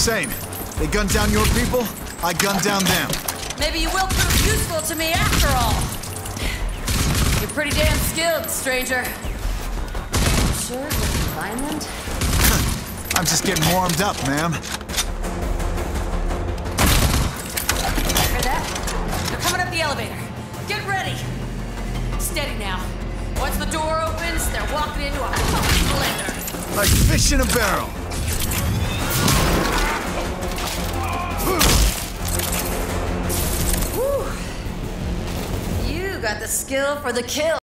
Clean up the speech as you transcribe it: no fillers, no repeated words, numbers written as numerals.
same. They gunned down your people, I gunned down them. Maybe you will prove useful to me after all. You're pretty damn skilled, stranger. Sure with Vineland? I'm just getting warmed up, ma'am. Hear that? They're coming up the elevator. Get ready. Steady now. Once the door opens, they're walking into a fucking blender. Like fish in a barrel. Whew. You got the skill for the kill.